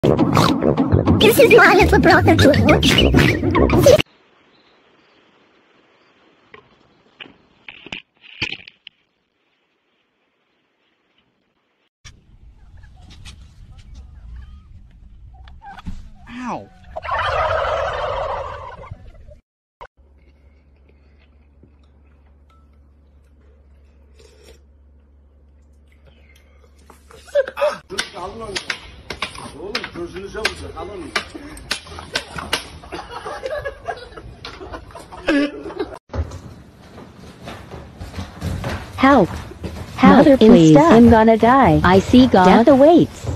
This is my little brother George. Ow! Alın onu. Oğlum gözünüze vuracak. Alın onu. Help! Help, Mother, please, Insta. I'm gonna die. I see God. Death awaits.